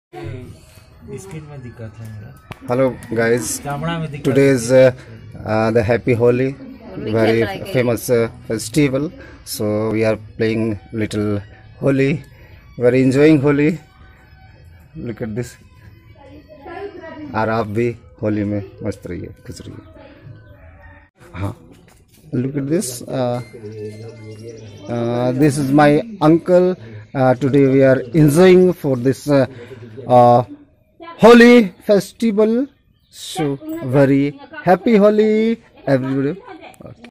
Skin में दिक्कत है मेरा। Hello guys, चामड़ा में दिक्कत today is the happy Holi, very famous festival. So we are playing little Holi, very enjoying Holi. Look at this. और आप भी होली में मस्त रहिए, खुश रहिए। हाँ, look at this. This is my uncle. Today we are enjoying for this Holi festival. So very happy Holi, everybody.